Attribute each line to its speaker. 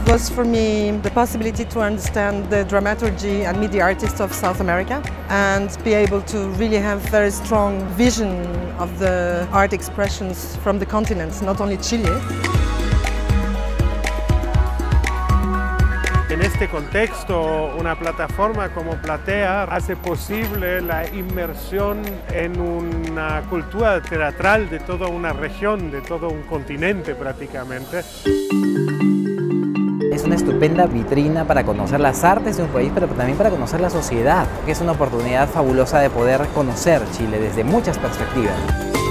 Speaker 1: was for me the possibility to understand the dramaturgy and media artists of South America and be able to really have very strong vision of the art expressions from the continents, not only Chile.
Speaker 2: En este contexto, una plataforma como Platea hace posible la inmersión en una cultura teatral de toda una región, de todo un continente prácticamente.
Speaker 3: Es una estupenda vitrina para conocer las artes de un país, pero también para conocer la sociedad. Es una oportunidad fabulosa de poder conocer Chile desde muchas perspectivas.